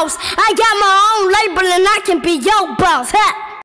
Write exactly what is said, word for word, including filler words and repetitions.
boss. I got my own label and I can be your boss. Ha!